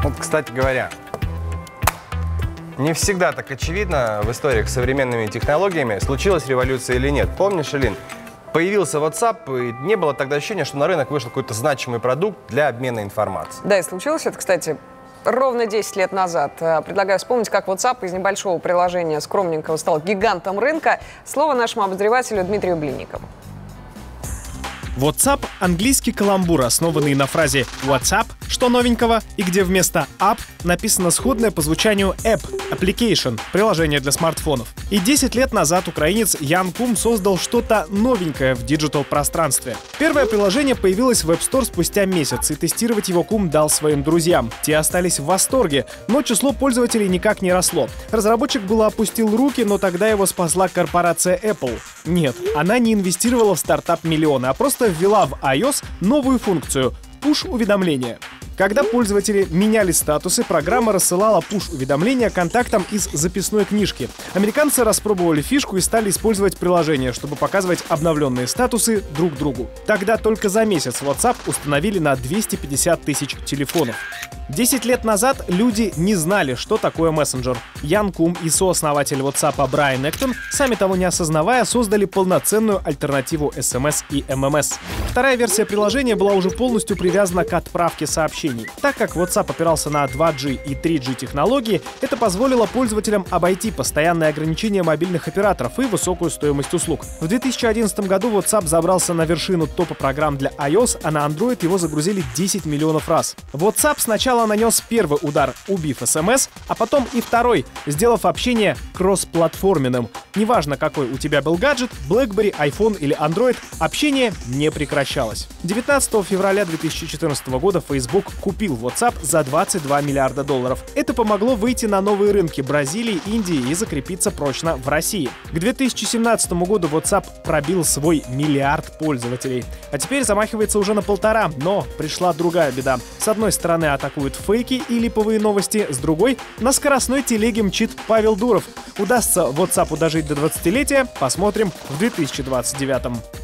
Вот, кстати говоря, не всегда так очевидно в историях с современными технологиями, случилась революция или нет. Помнишь, Элин, появился WhatsApp, и не было тогда ощущения, что на рынок вышел какой-то значимый продукт для обмена информацией. Да, и случилось это, кстати, ровно 10 лет назад. Предлагаю вспомнить, как WhatsApp из небольшого приложения скромненького стал гигантом рынка. Слово нашему обозревателю Дмитрию Блинникову. WhatsApp – английский каламбур, основанный на фразе WhatsApp, что новенького, и где вместо app написано сходное по звучанию app, application, приложение для смартфонов. И 10 лет назад украинец Ян Кум создал что-то новенькое в диджитал-пространстве. Первое приложение появилось в App Store спустя месяц, и тестировать его Кум дал своим друзьям. Те остались в восторге, но число пользователей никак не росло. Разработчик было опустил руки, но тогда его спасла корпорация Apple. Нет, она не инвестировала в стартап миллионы, а просто ввела в iOS новую функцию — push-уведомления. Когда пользователи меняли статусы, программа рассылала пуш-уведомления контактам из записной книжки. Американцы распробовали фишку и стали использовать приложение, чтобы показывать обновленные статусы друг другу. Тогда только за месяц WhatsApp установили на 250 тысяч телефонов. 10 лет назад люди не знали, что такое мессенджер. Ян Кум и сооснователь WhatsApp Брайан Эктон, сами того не осознавая, создали полноценную альтернативу SMS и MMS. Вторая версия приложения была уже полностью привязана к отправке сообщений. Так как WhatsApp опирался на 2G и 3G технологии, это позволило пользователям обойти постоянные ограничения мобильных операторов и высокую стоимость услуг. В 2011 году WhatsApp забрался на вершину топа программ для iOS, а на Android его загрузили 10 миллионов раз. WhatsApp сначала нанес первый удар, убив SMS, а потом и второй, сделав общение кроссплатформенным. Неважно, какой у тебя был гаджет, BlackBerry, iPhone или Android, общение не прекращалось. 19 февраля 2014 года Facebook купил WhatsApp за 22 миллиарда долларов. Это помогло выйти на новые рынки Бразилии, Индии и закрепиться прочно в России. К 2017 году WhatsApp пробил свой миллиард пользователей. А теперь замахивается уже на 1,5, но пришла другая беда. С одной стороны атакуют фейки и липовые новости, с другой на скоростной телеге мчит Павел Дуров. Удастся WhatsApp дожить до 20-летия, посмотрим в 2029.